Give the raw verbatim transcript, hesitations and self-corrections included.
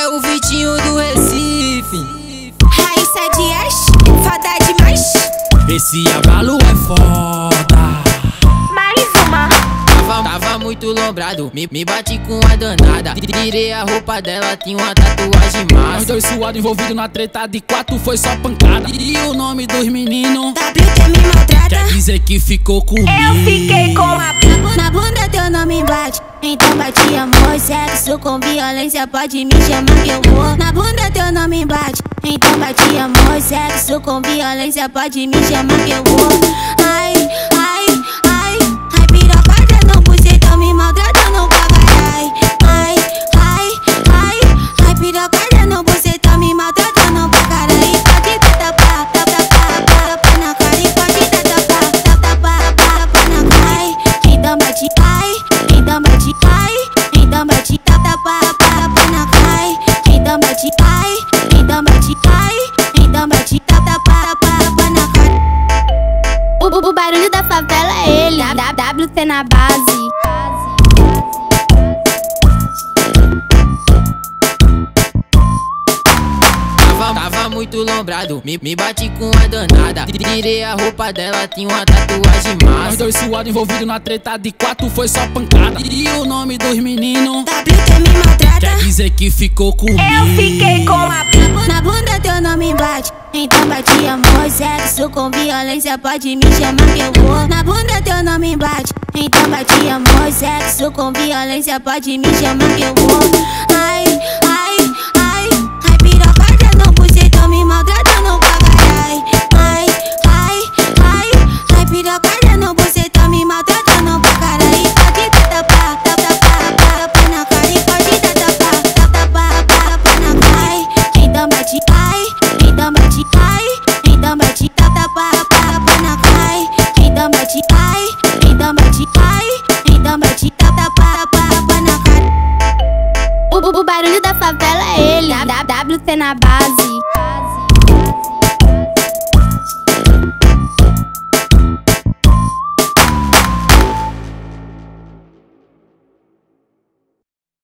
é o Vitinho do Recife. Raíssa Dias, foda demais. Esse abalo é foda. Mais uma. Tava, tava muito lombrado, me, me bati com a danada. Tirei a roupa dela, tinha uma tatuagem massa. Nós dois suados envolvidos na treta de quatro, foi só pancada. E o nome dos meninos W T me maltrata. quer dizer que ficou comigo. Eu fiquei com a p... Na bunda teu nome bate. Então bate amor, sexo com violência, pode me chamar que eu vou. Na bunda teu nome bate. Então bate amor, sexo com violência, pode me chamar que eu vou. Ai, ai, ai, ai, pirocada não buceta, me maltrata, não paga. Ai, ai, ai, ai, ai, pirocada não buceta, me maltrata, não paga. E pode tapar, tapar, tapar na cara. E pode tapar, tapar, tapar na cara. Então bate, ai, então bate, ai, então bate, tapar, tapar na cara. Então bate, ai, então bate, ai, então bate, tapar, tapar na cara. O, o, o barulho da favela é ele, W T na base. Tava, tava muito lombrado, me, me bati com a danada. Tirei a roupa dela, tinha uma tatuagem Nós massa. dois suados envolvidos na treta de quatro, foi só pancada. E o nome dos meninos W T me maltrata. quer dizer que ficou comigo. Eu fiquei com a p... Na bunda teu nome bate. Então bate amor, sexo com violência, pode me chamar que eu vou. Na bunda teu nome bate. Então bate amor, sexo com violência, pode me chamar que eu vou. Ai, ai, ai, ai, pirocada não buceta, me maltrata, não paga. Ai, ai, ai, ai, ai, pirocada não buceta, me maltrata, não paga. E pode tapar, tapar, tapar na cara. E pode tapar, tapar, tapar na cara. Então bate, ai, então bate, ai, então bate, tapar, tapar na cara. Então bate, ai, então bate, ai, então bate, tapar, tapar na cara. O, o, o barulho da favela é ele, W T na base.